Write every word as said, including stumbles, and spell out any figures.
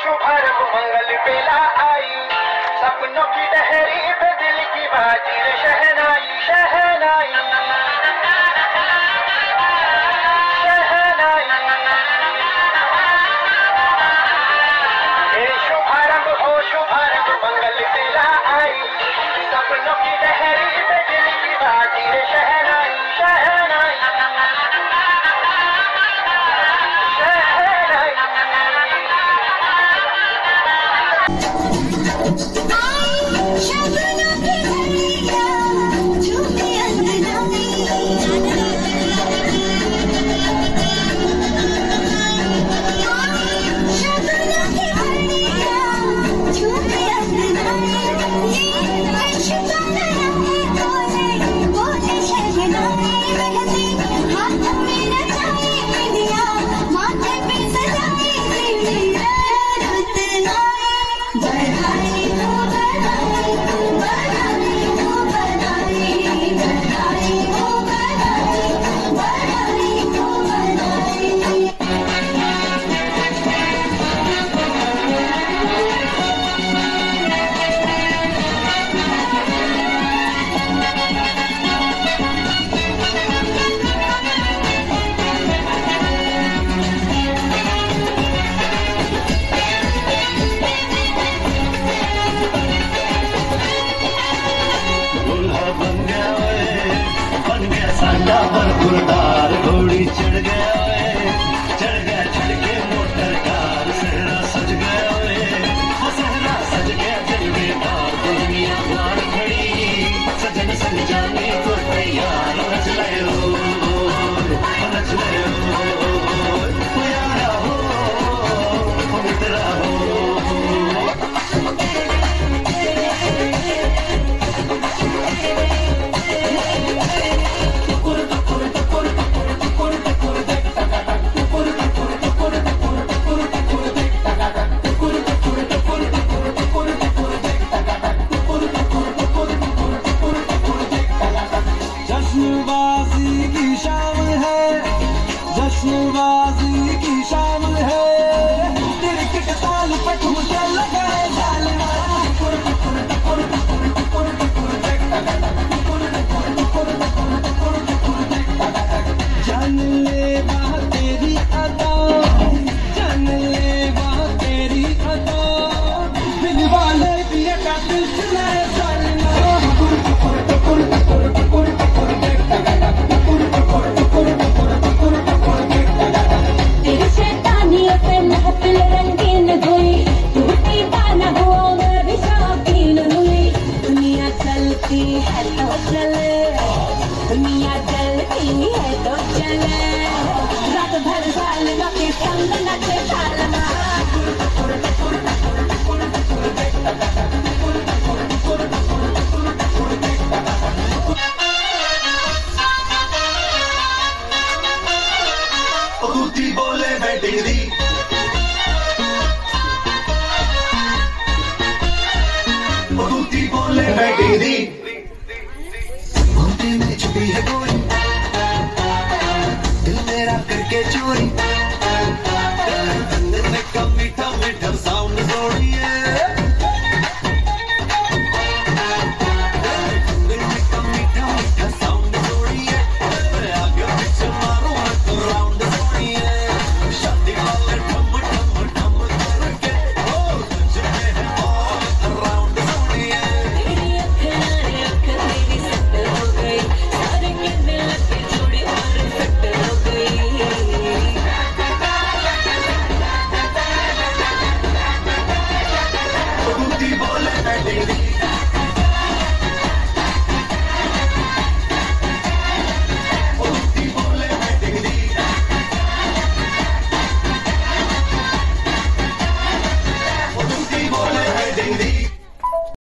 शुभारंभ मंगल बेला आई, सपनों की डहरी पे दिल की बाजी रे शहनाई शहनाई शहनाई। हे शुभारंभ हो शुभारंभ मंगल बेला आई, सपनों की डहरी पे दिल की बाजी रे शहनाई शहनाई बरखुरदार घोड़ी चढ़ गया वे, चढ़ गया चढ़ के मोटर कार, सहरा सज गया वे, वो सहरा सज गया जलवेदार, दुनिया द्वार खड़ी सजन संग जाने को तैयार, नच ले हो नच ले हो यारा हो मित्रा हो। जश्नबाजी की शाम है, जश्नबाजी की शाम है, क्रिकेट ताल पे ठुमके लगाए जालमा, जान ले वहाँ तेरी अदा, जान ले वहाँ तेरी अदा, दिल वाले भी का दिल चलाए जालमा। तेरी शैतानियों पे महफिल रंगीन हुई, टूटी गाना हुआ मैं भी शौकीन हुई। दुनिया चलती है तो चले, दुनिया चलती है तो चले, रात भर सालमा के संग नचे सालमा। तूती बोले बैठेगी तूती बोले बैठेगी, घूमते में छुपी है